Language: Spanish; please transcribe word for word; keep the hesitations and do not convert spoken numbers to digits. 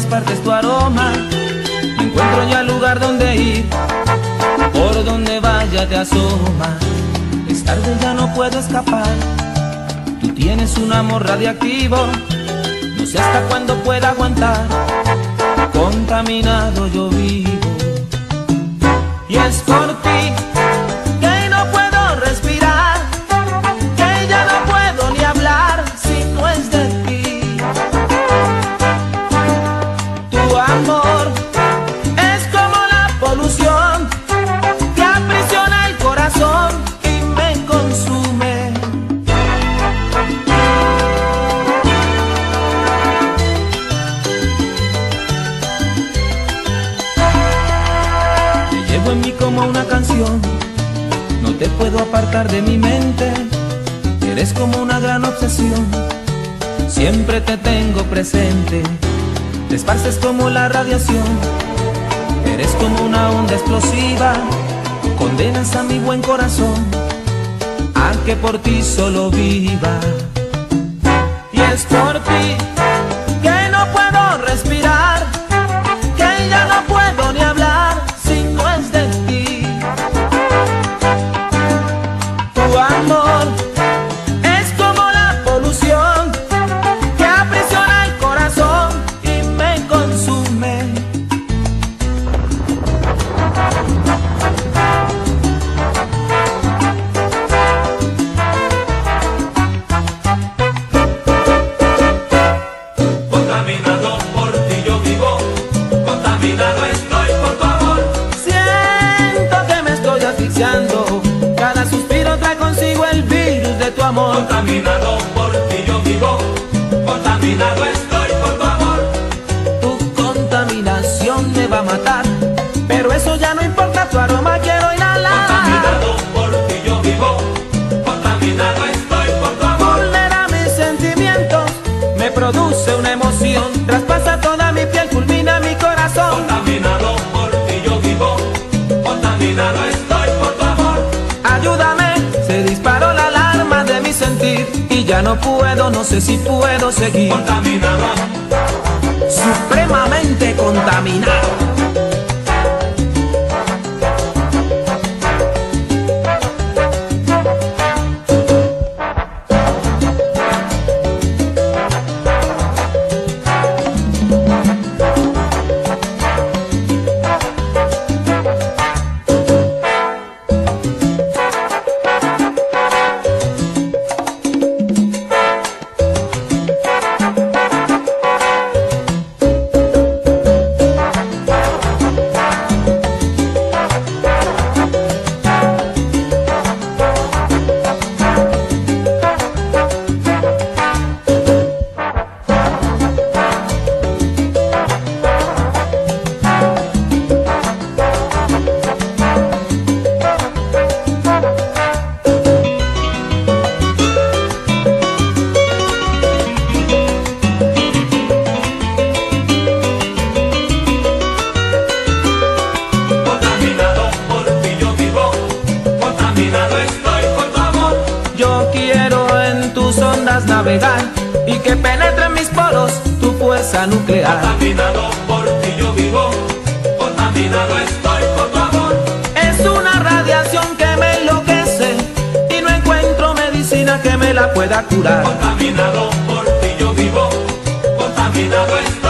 todas partes tu aroma. No encuentro ya lugar donde ir, por donde vaya te asoma. Es tarde, ya no puedo escapar. Tú tienes un amor radiactivo, no sé hasta cuándo pueda aguantar. Contaminado yo vivo, y es por ti que no puedo respirar, que ya no puedo ni hablar si no es de ti. Tu amor es como la polución que aprisiona el corazón y me consume. Te llevo en mí como una canción, no te puedo apartar de mi mente. Eres como una gran obsesión, siempre te tengo presente. Te esparces como la radiación, eres como una onda explosiva. Condenas a mi buen corazón a que por ti solo viva. Y es por ti que no puedo respirar, que ya no puedo ni hablar si no es de ti. Tu amor es como la polución que aprisiona el corazón y me consume. Contaminado por ti yo vivo, contaminado estoy por tu amor. Siento que me estoy asfixiando, cada suspiro trae consigo el virus de tu amor. Contaminado por ti yo vivo, contaminado estoy por tu amor. Tu contaminación me va a matar, pero eso ya no importa, tu aroma quiero inhalar. Contaminado por ti yo vivo, contaminado estoy por tu amor. Vulnera mis sentimientos, me produce una emoción, traspasa toda mi piel, fulmina mi corazón. Contaminado por ti yo vivo, contaminado estoy por tu amor. Ayúdame, se disparó la alarma de mi sentir y ya no puedo, no sé si puedo seguir. Contaminado, Supremamente contaminado. contaminado por ti yo vivo, contaminado estoy por tu amor. Yo quiero en tus ondas navegar y que penetre en mis poros tu fuerza nuclear. Contaminado por ti yo vivo, contaminado estoy por tu amor. Es una radiación que me enloquece y no encuentro medicina que me la pueda curar. Contaminado por ti yo vivo, contaminado estoy.